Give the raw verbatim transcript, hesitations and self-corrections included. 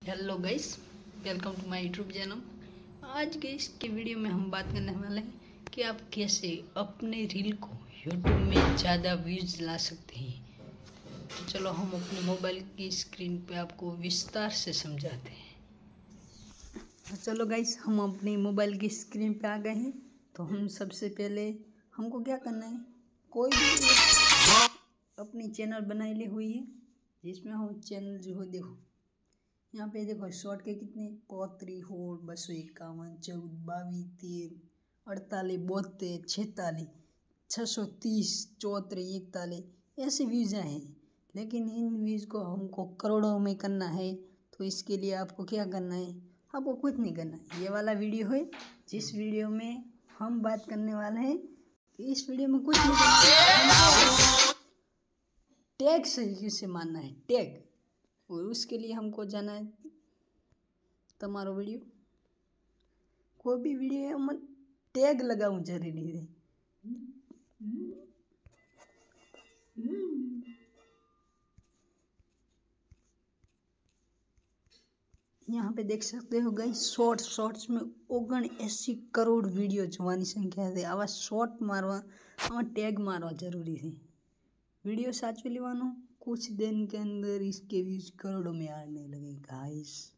Hello guys, welcome to my YouTube channel. आज के इस के वीडियो में हम बात करने वाले हैं कि आप कैसे अपने रील को यूट्यूब में ज़्यादा व्यूज ला सकते हैं। तो चलो हम अपने मोबाइल की स्क्रीन पे आपको विस्तार से समझाते हैं। तो चलो गाइस, हम अपनी मोबाइल की स्क्रीन पे आ गए हैं। तो हम सबसे पहले हमको क्या करना है, कोई भी अपनी चैनल बनाई ली हुई है जिसमें हम चैनल जो है, देखो यहाँ पे देखो शॉर्ट के कितने पौत्री होर बसो इक्यावन चौदह बाईस तेरह अड़तालीस बहत्तर छेतालीस छः सौ तीस चौहत्तर इकतालीस ऐसे व्यूज हैं। लेकिन इन व्यूज को हमको करोड़ों में करना है। तो इसके लिए आपको क्या करना है, आपको कुछ नहीं करना है। ये वाला वीडियो है जिस वीडियो में हम बात करने वाले हैं, इस वीडियो में कुछ नहीं करना, टैग सही से मानना है, टैग। और उसके लिए हमको जाना है तुम्हारा वीडियो, कोई भी वीडियो है हम टैग लगाऊं जरूरी है। यहाँ पे देख सकते हो गाइस, शॉर्ट शॉर्ट्स में ओगन अस्सी करोड़ वीडियो जोવાની संख्या है। आवा शॉर्ट मारवा, आवा टैग मारवा जरूरी है। वीडियो साचवी लेवानो, कुछ दिन के अंदर इसके व्यूज करोड़ों में आने लगे गाइस।